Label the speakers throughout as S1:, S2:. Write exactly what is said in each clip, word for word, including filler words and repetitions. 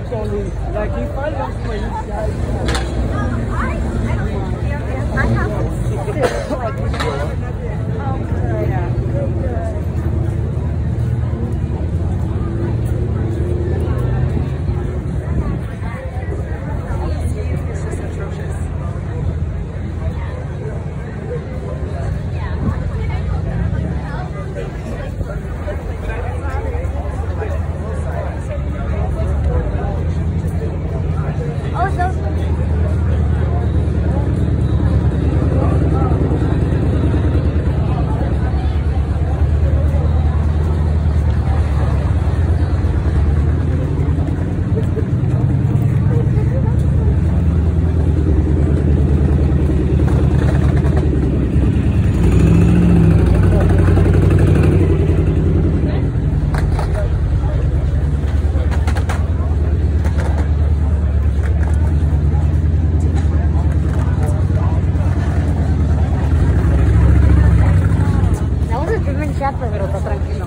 S1: Like he follows me.
S2: I have like oh good. Yeah. It's just atrocious. Oh, so pero está tranquilo.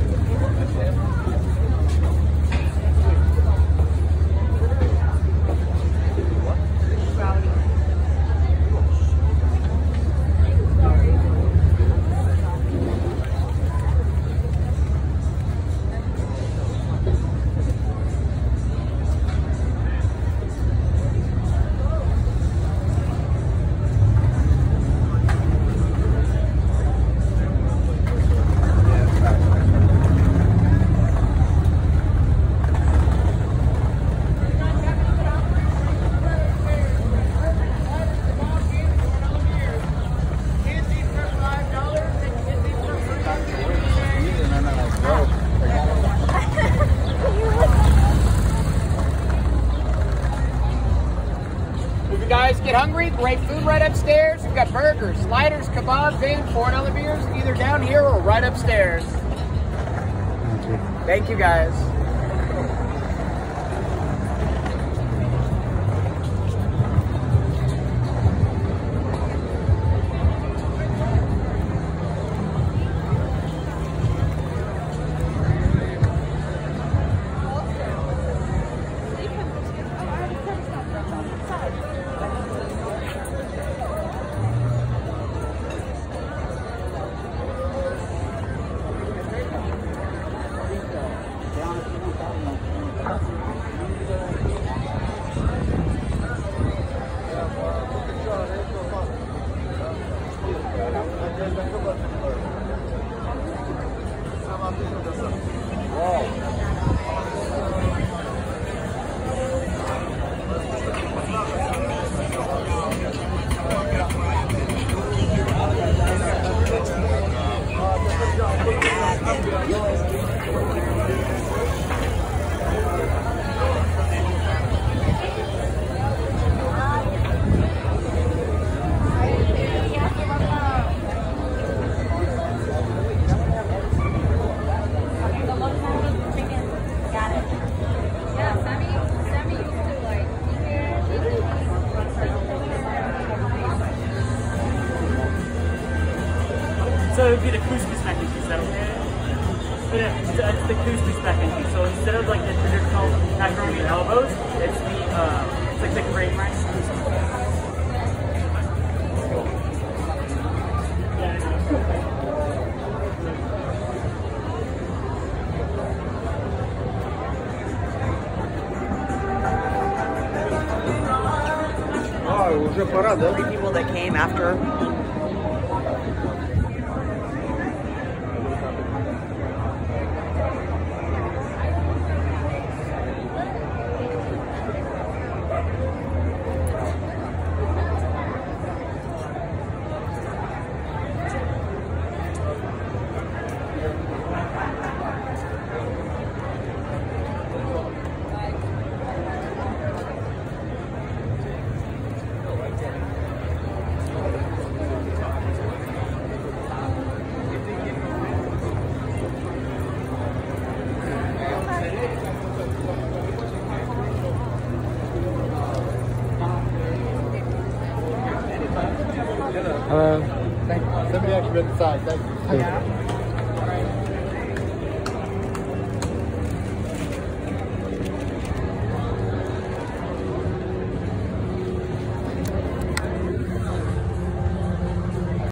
S3: Guys, get hungry, great food right upstairs. We've got burgers, sliders, kebabs, and four dollar beers, either down here or right upstairs. Thank you. Thank you, guys.
S1: So it would be the couscous mac and cheese, is that okay? But yeah, it's, it's the couscous mac and cheese. So instead of like the traditional macaroni and elbows, it's the uh, it's like the cream rice.
S4: Oh, уже пора, да?
S2: The people that came after.
S4: Hello. Thank you. Somebody actually inside. Thank you.
S2: Yeah.